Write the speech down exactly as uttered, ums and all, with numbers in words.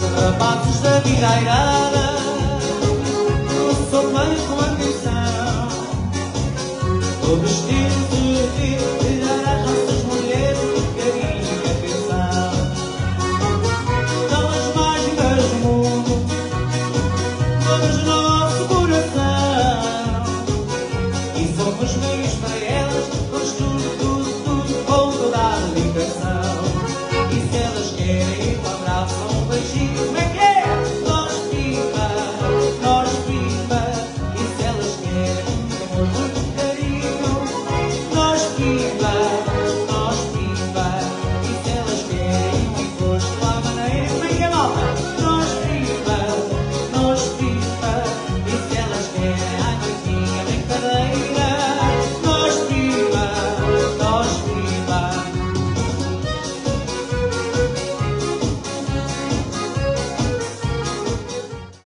Rapazes da vida airada, eu sou bem com atenção. Estou vestido de vir tirar a raça